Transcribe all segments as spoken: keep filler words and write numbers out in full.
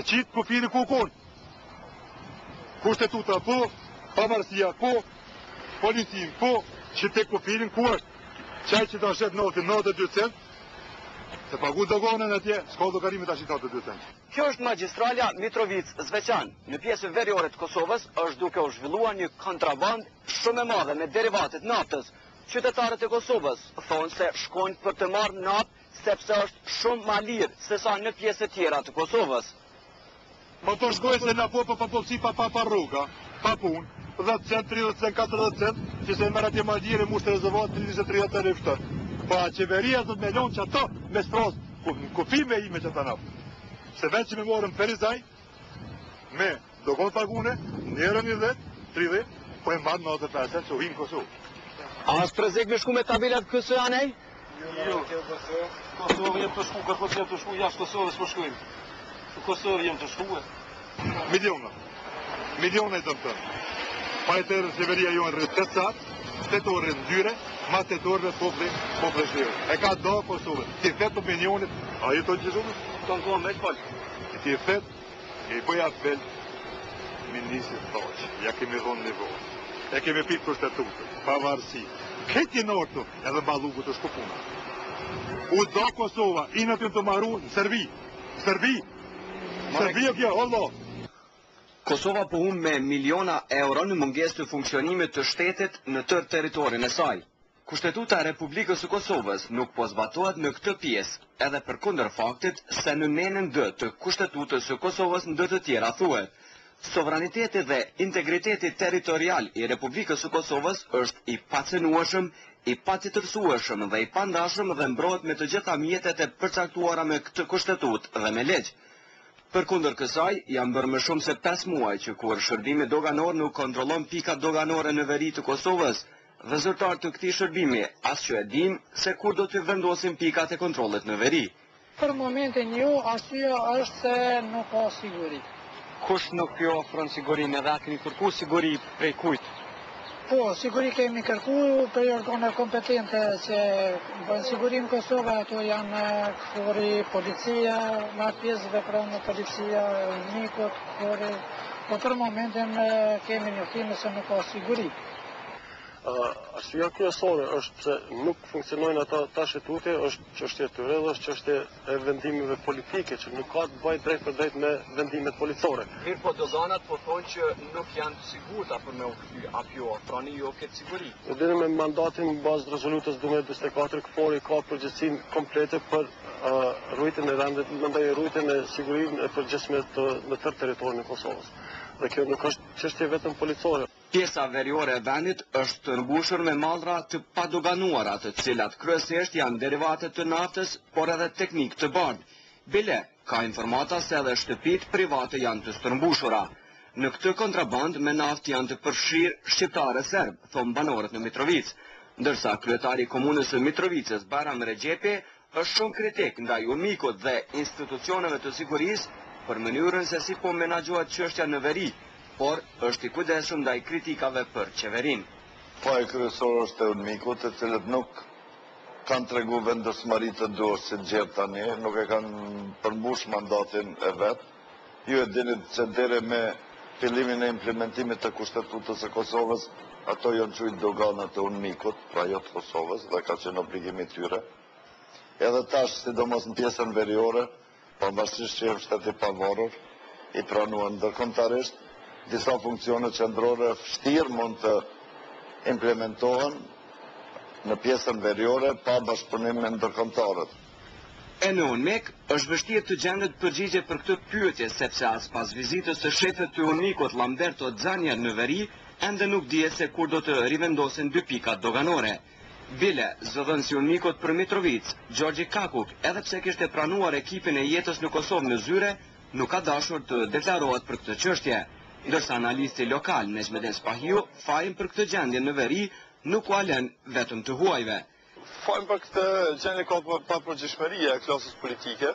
Me qitë kufirin ku kon. Kushtetuta po, pavarësia po, policin po, që te kufirin ku është. Qaj që ta shet notin nëntëdhjetë e dy cent, se pagu dogonën atje, s'ka dogarimit ashtë nëntëdhjetë e dy cent. Kjo është magistralja Mitrovic-Zveçan. Në pjesën veriore të Kosovës është duke u zhvilluar një kontraband shumë e madhe me derivatet naftës. Qytetarët e Kosovës thonë se shkojnë për të marrë naftë sepse është shumë ma lirë se sa në pjesë tjera të Kosovës. Po të shkoj se na po për popullsi pa pa pa rruga, pa punë, dhjetë cent, tridhjetë cent, katërdhjetë cent, që se merr atje madjere mushtë rezervat tridhjetë tridhjetë e riftë. Po a qeveria do të me lonë që ato me stros, kufi me ime që ta naftë. Se vetë që me morën Ferizaj, me dogon pagune, njerën i dhjetë, tridhjetë, po e mbadë nëntëdhjetë e pesë që uhinë Kosovë. A është prezek me shku me tabelat kësë anej? Jo, Kosovë jem të shku, kërko që jem të shku, jashtë Kosovës po shkujmë. Në Kosovë jem të shku e. Miliona. Miliona i të më tërë. Pa e tërë severia jo në rrët tetë satë, tetë orë në dyre, ma tetë orë në popli, popli shirë. E ka do Kosovë. Ti fetë opinionit, a ju të në gjithumë? Të në kohë me të falë. Ti fetë, e i bëja fel, ministrit thoqë, ja kemi dhonë nivojë. E kemi pikë për shtetutët, pavarësi. Këti në orë të, edhe balugu të shkupuna. U do Kosova, i në të të maru në Serbi. Serbi. Serbi o kjo, Allah. Kosova po humbë me miliona euro në mungesë të funksionimit të shtetit në tërë territorin e saj. Kushtetuta e Republikës së Kosovës nuk po zbatohet në këtë pjesë, edhe përkundër faktit se në nenën D të Kushtetutës së Kosovës ndër të tjera thuhet: sovraniteti dhe integriteti territorial i Republikës së Kosovës është i pacënueshëm, i pacitërsueshëm dhe i pandashëm dhe mbrohet me të gjitha mjetet e përcaktuara me këtë kushtetutë dhe me ligj. Përkundër kësaj, janë bërë më shumë se pesë muaj që kur shërbimi doganor nuk kontrollon pikat doganore në veri të Kosovës, dhe zyrtarët të këtij shërbimi as që e dim se kur do të vendosin pikat e kontrollit në veri. Për momentin ju, arsyeja është se nuk ka siguri. Kush nuk ju ofron sigurinë edhe a keni kërku siguri prej kujt? Po, siguri kemi kërku prej organe kompetente që bëjnë sigurim Kosova, ato janë këfori policia, në atë pjesë veprën policia, nikot, këfori, po për momentin kemi njëftime se nuk ka siguri. Arsyeja kryesore është se nuk funksionojnë ata ta shetutje, është çështje të rreth, është çështje e vendimeve politike që nuk ka të bëjë drejt për drejt me vendimet policore. Mirë, po doganat po thonë që nuk janë të sigurta për me u kthy, apo jo, ofroni ju këtë siguri. Dhe me mandatin bazë rezolutës duhet njëzet e katër këfori ka përgjegjësinë komplete për uh, rujtjen e vendit, mendoj rujtjen e sigurinë e përgjithshme të në tërë territorin e Kosovës. Dhe kjo nuk është çështje vetëm policore. Pjesa veriore e vendit është të mbushur me mallra të padoganuara, të cilat kryesisht janë derivate të naftës, por edhe teknik të bardh. Bile, ka informata se edhe shtëpitë private janë të stërmbushura. Në këtë kontraband me naftë janë të përfshirë shqiptarë serb, thonë banorët në Mitrovic, ndërsa kryetari i komunës së Mitrovicës, Bajram Rexhepi, është shumë kritik ndaj umikut dhe institucioneve të sigurisë për mënyrën se si po menaxhohet çështja në veri, por është i kujdesshëm ndaj kritikave për qeverinë. Faji kryesor është e UNMIK-ut, të cilët nuk kanë tregu vendosmëri të duhur si gjerë tani, nuk e kanë përmbush mandatin e vet. Ju e dini se deri me fillimin e implementimit të Kushtetutës së Kosovës, ato janë qujtë doganat e UNMIK-ut, pra jo të Kosovës, dhe ka qenë obligimi tyre. Edhe tash, sidomos në pjesën veriore, pavarësisht që është shteti pavarur, i pranuar ndërkombëtarisht, disa funksione qendrore vështirë mund të implementohen në pjesën veriore pa bashkëpunim me ndërkombëtarët. E në UNMIK është vështirë të gjendet përgjigje për këtë pyetje, sepse as pas vizitës së shefit të UNMIK-ut Lamberto Zanja në veri, ende nuk dihet se kur do të rivendosen dy pikat doganore. Bile, zëdhënësi UNMIK-ut për Mitrovic, Gjorgji Kakuk, edhe pse kishte pranuar ekipin e jetës në Kosovë në zyre, nuk ka dashur të deklarohet për këtë çështje. Ndërsa analisti lokal Nezmeden Spahiu, fajin për këtë gjendje në veri nuk u alen vetëm të huajve. Fajin për këtë gjendje ka pa përgjithshmëria e klasës politike,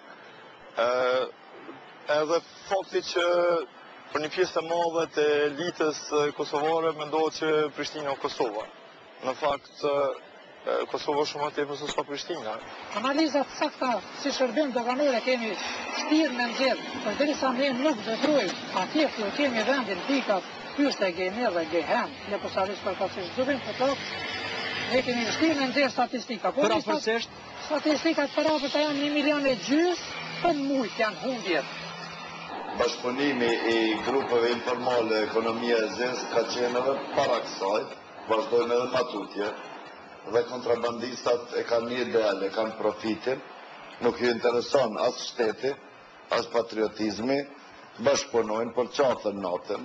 edhe fakti që për një pjesë të madhe të elitës kosovare mendohet që Prishtina o Kosova. Në fakt, Kosova shumë më tepër se sa Prishtina. Analizat sakta si shërbim doganore kemi shtirë me nxjerr, por derisa ne nuk veprojmë, atje ku kemi vendin pikat, pyste kemi edhe gehen, ne po saris për kasë zubin, po to, ne kemi shtirë me nxjerr statistika. Për afërsisht? Statistikat për afërta janë një milion e gjys, për mujt janë humbjet. Bashkëpunimi i grupeve informale ekonomia e zezë ka qenë edhe para kësaj, vazhdojnë edhe matutje, dhe kontrabandistat e kanë një ideal, e kanë profitin, nuk ju intereson as shteti, as patriotizmi, bashkëpunojnë për qatën natën,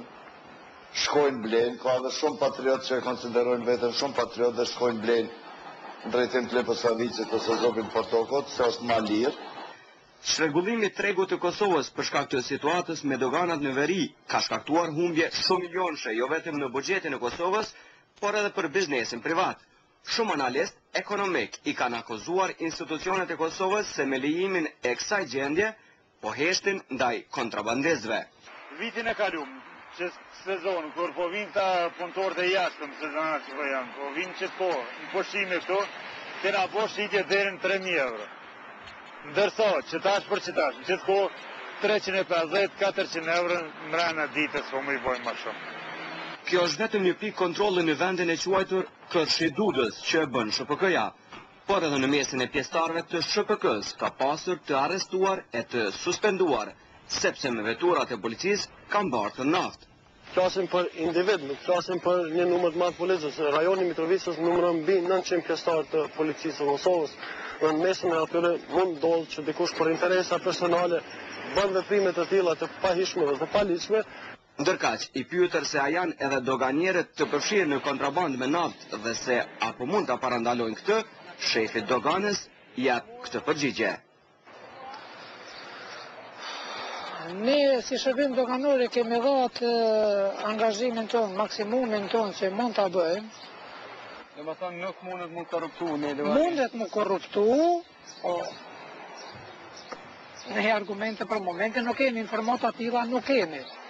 shkojnë blenë, ka edhe shumë patriot që e konsiderojnë vetën shumë patriot dhe shkojnë blenë drejtim të Leposavicit ose Zopin Potokot, se është ma lirë. Shregullimi i tregut të Kosovës për shkak të situatës me doganat në veri ka shkaktuar humbje shumë milionëshe, jo vetëm në buxhetin e Kosovës, por edhe për biznesin privat. Shumë analist ekonomik i kanë akuzuar institucionet e Kosovës se me lejimin e kësaj gjendje po heshtin ndaj kontrabandistëve. Vitin e kalum, që sezon, kur po vinë ta punëtorët e jashtëm, sezonat që po janë, po vinë që po, në pushime këto, të na po shitje deri në tre mijë euro. Ndërsa, qëtash për qëtash, në qëtë ko treqind e pesëdhjetë katërqind euro në mrena ditës, po më i bojnë ma shumë. Kjo është vetëm një pikë kontrolli në vendin e quajtur Kërshidudës që e bën Sh P K-ja, por edhe në mesin e pjesëtarëve të Sh P K-s ka pasur të arrestuar e të suspenduar, sepse me veturat e policisë kanë bartë naftë. Flasim për individ, nuk flasim për një numër të madh policës. Rajoni Mitrovicës numëron mbi nëntëqind pjesëtar të policisë së Kosovës. Dhe në mesin e atyre mund ndodhë që dikush për interesa personale bën veprime të tilla të pahishme dhe të paligjshme. Ndërkaq, i pyetër se a janë edhe doganierët të përfshirë në kontrabandë me naftë dhe se apo mund ta parandalojnë këtë, shefi doganës jep këtë përgjigje. Ne si shërbim doganore kemi dhënë angazhimin ton, maksimumin ton që mund ta bëjmë. Dhe më thonë nuk mundet mu korruptu ne dhe Mundet mu korruptu, po ne argumente për momentin nuk kemi, informata tilla nuk kemi.